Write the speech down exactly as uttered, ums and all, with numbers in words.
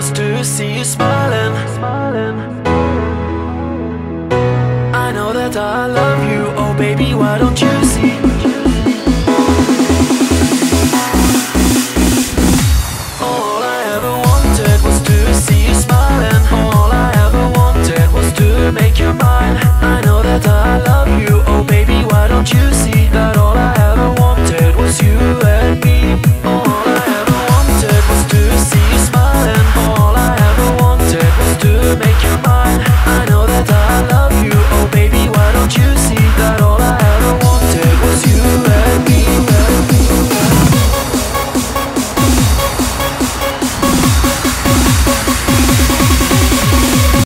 was to see you smiling. I know that I love you, oh baby, why don't you see? All I ever wanted was to see you smiling. All I ever wanted was to make you mine. I know that I love you, oh baby, why don't you see that all I ever wanted was you and me? All I ever wanted was to see you smiling. All I ever wanted was to make you mine. I know that I love you, oh baby, why don't you see?